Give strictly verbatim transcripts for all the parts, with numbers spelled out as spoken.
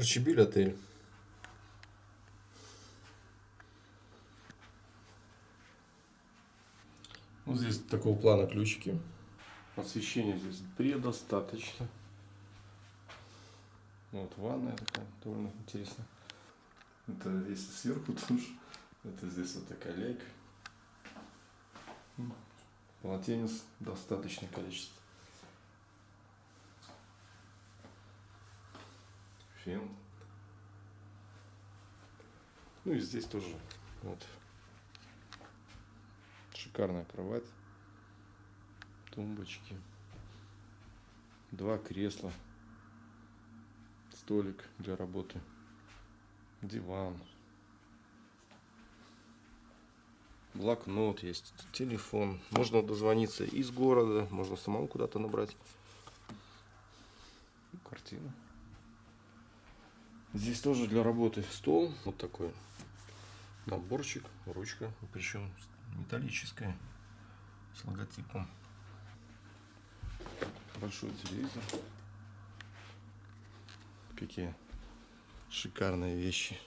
Арчибиль отель. Вот здесь такого плана ключики. Освещения здесь предостаточно. Вот ванная такая, довольно интересная. Это здесь сверху душ. Это здесь вот такая лейка. Полотенец достаточное количество. Фен. Ну и здесь тоже вот шикарная кровать, тумбочки, два кресла, столик для работы, диван, блокнот есть, телефон. Можно дозвониться из города, можно самому куда-то набрать. Картина. Здесь тоже для работы стол, вот такой наборчик, ручка, причем металлическая, с логотипом. Большой телевизор. Какие шикарные вещи.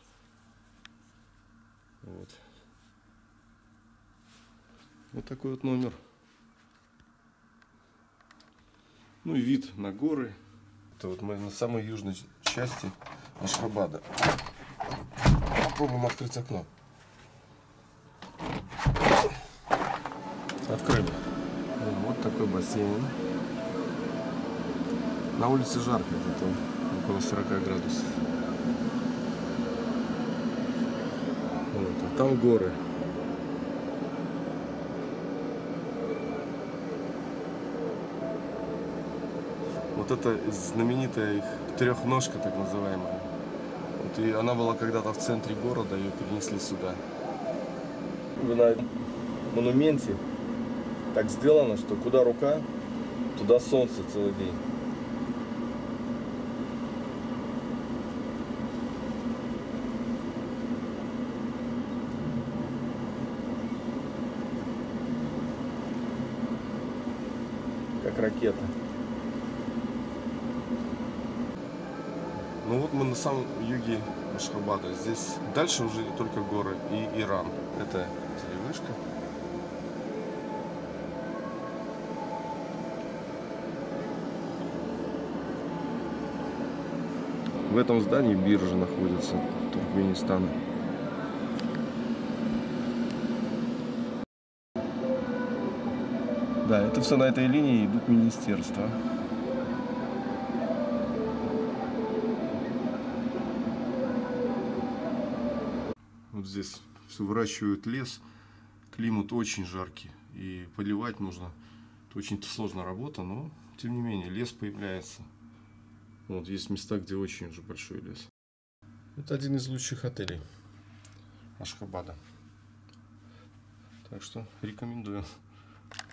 Вот. Вот такой вот номер. Ну и вид на горы. Это вот мы на самой южной части Ашхабада. Попробуем открыть окно. Открыли. Вот такой бассейн. На улице жарко, где-то около сорока градусов. Вот, а там горы. Вот это знаменитая их трехножка, так называемая. Вот, и она была когда-то в центре города, ее перенесли сюда. На монументе так сделано, что куда рука, туда солнце целый день. Как ракета. Ну вот мы на самом юге Ашхабада. Здесь дальше уже только горы и Иран. Это телевышка. В этом здании биржа находится Туркменистана. Да, это все на этой линии идут министерства. Вот здесь все выращивают лес, климат очень жаркий, и поливать нужно. Это очень сложная работа, но тем не менее лес появляется. Вот есть места, где очень уже большой лес. Это один из лучших отелей Ашхабада. Так что рекомендую.